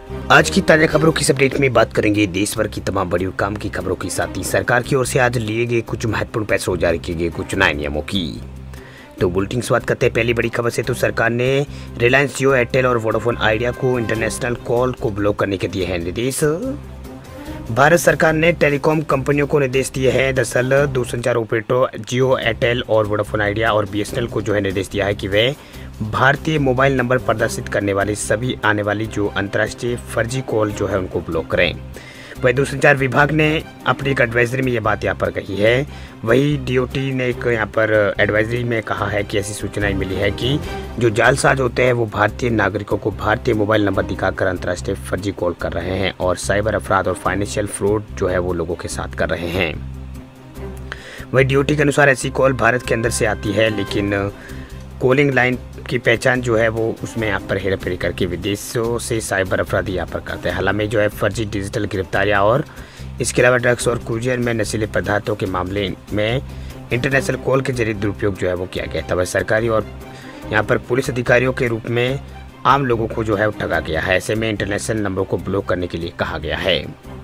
आज की ताजा खबरों की अपडेट में बात करेंगे देश भर की तमाम बड़ी और काम की खबरों के साथ ही सरकार की ओर से आज लिए गए कुछ महत्वपूर्ण फैसलों जारी किए गए कुछ नए नियमों की। तो बुलेटिन शुरुआत करते हैं पहली बड़ी खबर से। तो सरकार ने रिलायंस जियो, एयरटेल और वोडाफोन आइडिया को इंटरनेशनल कॉल को ब्लॉक करने के दिए हैं निर्देश। भारत सरकार ने टेलीकॉम कंपनियों को निर्देश दिए हैं। दरअसल दूरसंचार ऑपरेटर जियो, एयरटेल और वोडाफोन आइडिया और बीएसएनएल को जो है निर्देश दिया है कि वे भारतीय मोबाइल नंबर प्रदर्शित करने वाली सभी आने वाली जो अंतर्राष्ट्रीय फर्जी कॉल जो है उनको ब्लॉक करें। वही दूरसंचार विभाग ने अपनी एक एडवाइजरी में ये बात यहाँ पर कही है। वही डीओटी ने एक यहाँ पर एडवाइजरी में कहा है कि ऐसी सूचनाएं मिली है कि जो जालसाज होते हैं वो भारतीय नागरिकों को भारतीय मोबाइल नंबर दिखाकर अंतर्राष्ट्रीय फर्जी कॉल कर रहे हैं और साइबर अपराध और फाइनेंशियल फ्रॉड जो है वो लोगों के साथ कर रहे हैं। वही डीओटी के अनुसार ऐसी कॉल भारत के अंदर से आती है, लेकिन कॉलिंग लाइन की पहचान जो है वो उसमें यहाँ पर हेराफेरी करके विदेशों से साइबर अपराधी यहाँ पर करते हैं। हालांकि जो है फर्जी डिजिटल गिरफ्तारियाँ और इसके अलावा ड्रग्स और कुरियर में नशीले पदार्थों के मामले में इंटरनेशनल कॉल के जरिए दुरुपयोग जो है वो किया गया था। वह सरकारी और यहाँ पर पुलिस अधिकारियों के रूप में आम लोगों को जो है वो ठगा गया है। ऐसे में इंटरनेशनल नंबरों को ब्लॉक करने के लिए कहा गया है।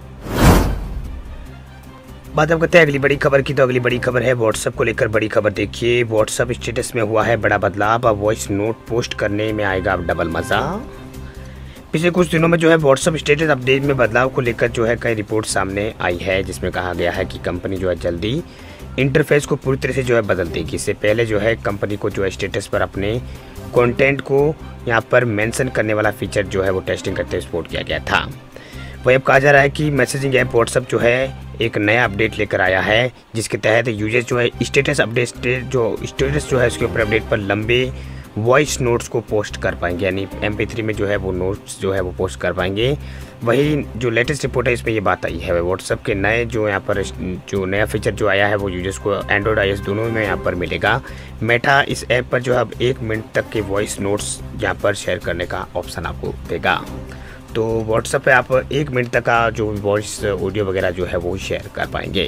बात अब करते हैं अगली बड़ी खबर की। तो अगली बड़ी खबर है व्हाट्सएप को लेकर बड़ी खबर। देखिए, व्हाट्सएप स्टेटस में हुआ है बड़ा बदलाव। अब वॉइस नोट पोस्ट करने में आएगा अब डबल मजा। पिछले कुछ दिनों में जो है व्हाट्सएप स्टेटस अपडेट में बदलाव को लेकर जो है कई रिपोर्ट सामने आई है, जिसमें कहा गया है कि कंपनी जो है जल्दी इंटरफेस को पूरी तरह से जो है बदल देगी। इससे पहले जो है कंपनी को जो है स्टेटस पर अपने कंटेंट को यहाँ पर मेंशन करने वाला फीचर जो है वो टेस्टिंग करते हुए सपोर्ट किया गया था। वही अब कहा जा रहा है कि मैसेजिंग ऐप व्हाट्सएप जो है एक नया अपडेट लेकर आया है, जिसके तहत यूजर जो है स्टेटस जो है उसके ऊपर अपडेट पर लंबे वॉइस नोट्स को पोस्ट कर पाएंगे, यानी MP3 में जो है वो नोट्स जो है वो पोस्ट कर पाएंगे। वही जो लेटेस्ट रिपोर्ट है इसमें ये बात आई है। व्हाट्सएप के नए जो यहाँ पर जो नया फीचर जो आया है वो यूजर्स को एंड्रॉयड iOS दोनों में यहाँ पर मिलेगा। मेटा इस ऐप पर जो है अब 1 मिनट तक के वॉइस नोट्स यहाँ पर शेयर करने का ऑप्शन आपको देगा। तो व्हाट्सएप पे आप 1 मिनट तक का जो वॉइस ऑडियो वगैरह जो है वो शेयर कर पाएंगे।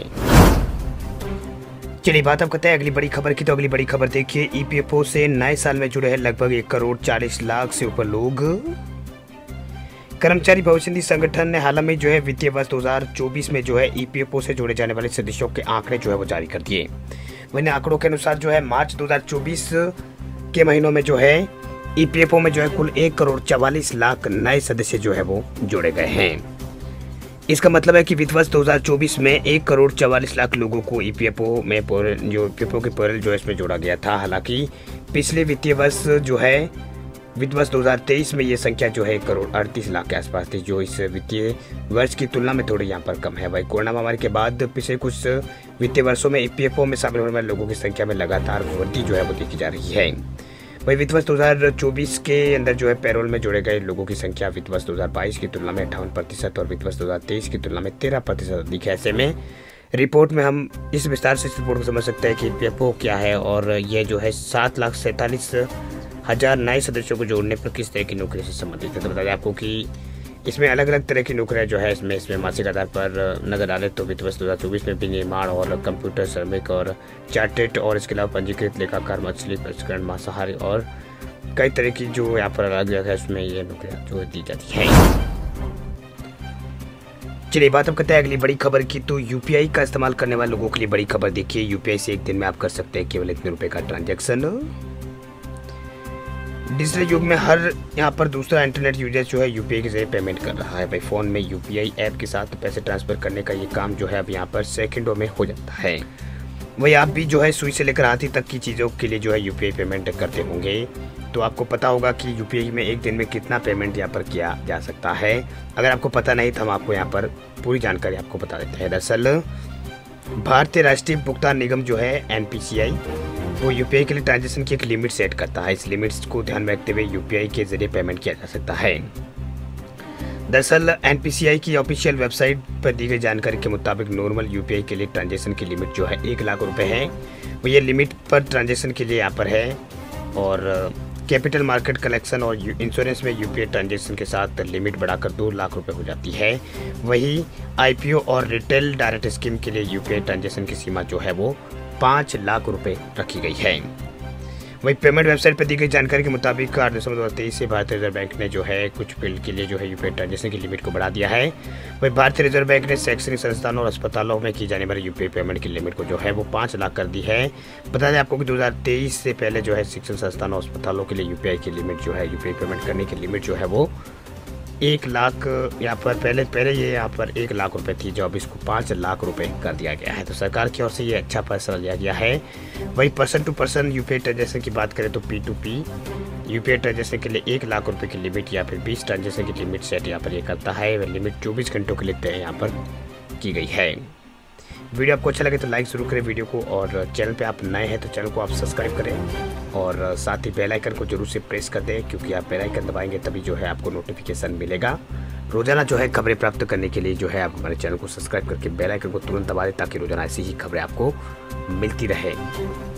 चलिए बात अब करते हैं अगली बड़ी खबर की। तो अगली बड़ी खबर देखिए, EPFO से नए साल में जुड़े हैं लगभग 1 करोड़ 40 लाख से ऊपर लोग। कर्मचारी भविष्य निधि संगठन ने हाल में जो है वित्तीय वर्ष 2024 में जो है EPFO से जोड़े जाने वाले सदस्यों के आंकड़े जो है वो जारी कर दिए। वहीं आंकड़ों के अनुसार जो है मार्च 2024 के महीनों में जो है EPFO में जो है कुल 1 करोड़ 44 लाख नए सदस्य जो है वो जोड़े गए हैं। इसका मतलब है कि वित्त वर्ष 2024 में 1 करोड़ 44 लाख लोगों को EPFO में EPFO के पैरोल जो है इसमें जोड़ा गया था। हालांकि पिछले वित्तीय वर्ष जो है वित्त वर्ष 2023 में ये संख्या जो है 1 करोड़ 38 लाख के आसपास थी, जो इस वित्तीय वर्ष की तुलना में थोड़ी यहाँ पर कम है। वही कोरोना महामारी के बाद पिछले कुछ वित्तीय वर्षों में EPFO में शामिल होने वाले लोगों की संख्या में लगातार वृद्धि जो है वो देखी जा रही है। वही वित्त वर्ष 2024 के अंदर जो है पैरोल में जोड़े गए लोगों की संख्या वित्त वर्ष 2022 की तुलना में 58% और वित्त वर्ष 2023 की तुलना में 13% अधिक है। ऐसे में रिपोर्ट में हम इस विस्तार से इस रिपोर्ट को समझ सकते हैं कि EPFO क्या है और यह जो है 7,47,000 नए सदस्यों को जोड़ने पर किस तरह की नौकरी से संबंधित है। तो बता दें आपको कि इसमें अलग अलग तरह की नौकरियाँ जो है इसमें मासिक आधार पर नजर डालें तो वित्त वर्ष 2024 में विनिर्माण और कंप्यूटर श्रमिक और चार्टेड और इसके अलावा पंजीकृत लेखाकार, मछली प्रसंस्करण, मांसाहारी और कई तरह की जो यहाँ पर अलग अलग है उसमें ये नौकरियाँ जो दी जाती है। चलिए बात अब करते हैं अगली बड़ी खबर की। तो UPI का इस्तेमाल करने वाले लोगों के लिए बड़ी खबर देखिए, UPI से एक दिन में आप कर सकते हैं केवल इतने रुपए का ट्रांजैक्शन। डिजिटल युग में हर यहाँ पर दूसरा इंटरनेट यूजर जो है UPI के जरिए पेमेंट कर रहा है। भाई फ़ोन में UPI ऐप के साथ पैसे ट्रांसफ़र करने का ये काम जो है अब यहाँ पर सेकंडों में हो जाता है। वही आप भी जो है सुई से लेकर हाथी तक की चीज़ों के लिए जो है UPI पेमेंट करते होंगे, तो आपको पता होगा कि UPI में एक दिन में कितना पेमेंट यहाँ पर किया जा सकता है। अगर आपको पता नहीं तो हम आपको यहाँ पर पूरी जानकारी आपको बता देते हैं। दरअसल भारतीय राष्ट्रीय भुगतान निगम जो है NPCI वो UPI के लिए ट्रांजैक्शन की एक लिमिट सेट करता है। इस लिमिट्स को ध्यान में रखते हुए UPI के जरिए पेमेंट किया जा सकता है। दरअसल NPCI की ऑफिशियल वेबसाइट पर दी गई जानकारी के मुताबिक नॉर्मल UPI के लिए ट्रांजैक्शन की लिमिट जो है 1 लाख रुपए है। वो ये लिमिट पर ट्रांजैक्शन के लिए यहाँ पर है। और कैपिटल मार्केट कलेक्शन और इंश्योरेंस में UPI ट्रांजैक्शन के साथ लिमिट बढ़ाकर 2 लाख रुपए हो जाती है। वही IPO और रिटेल डायरेक्ट स्कीम के लिए UPI ट्रांजैक्शन की सीमा जो है वो 5 लाख रुपए रखी गई है। वही पेमेंट वेबसाइट पर दी गई जानकारी के मुताबिक 8 दिसंबर 2023 से भारतीय रिजर्व बैंक ने जो है कुछ बिल के लिए जो है यूपीआई ट्रांजेक्शन की लिमिट को बढ़ा दिया है। वही भारतीय रिजर्व बैंक ने शैक्षणिक संस्थानों और अस्पतालों में की जाने वाली यूपीआई पेमेंट की लिमिट को जो है वो 5 लाख कर दी है। बता दें आपको कि 2023 से पहले जो है शिक्षण संस्थानों और अस्पतालों के लिए यूपीआई की लिमिट जो है यूपीआई पेमेंट करने की लिमिट जो है वो 1 लाख यहाँ पर पहले ये यहाँ पर 1 लाख रुपए थी, जो अब इसको 5 लाख रुपए कर दिया गया है। तो सरकार की ओर से ये अच्छा फैसला लिया गया है। वही person to person UPI transaction की बात करें तो P2P यूपीआई ट्रांजेक्शन के लिए 1 लाख रुपए की लिमिट या फिर 20 ट्रांजेक्शन की लिमिट सेट यहाँ पर ये करता है। वह लिमिट 24 घंटों के लिए तय यहाँ पर की गई है। वीडियो आपको अच्छा लगे तो लाइक ज़रूर करें वीडियो को, और चैनल पे आप नए हैं तो चैनल को आप सब्सक्राइब करें और साथ ही बेल आइकन को जरूर से प्रेस कर दें, क्योंकि आप बेल आइकन दबाएंगे तभी जो है आपको नोटिफिकेशन मिलेगा। रोजाना जो है खबरें प्राप्त करने के लिए जो है आप हमारे चैनल को सब्सक्राइब करके बेल आइकन को तुरंत दबा दें, ताकि रोजाना ऐसी ही खबरें आपको मिलती रहे।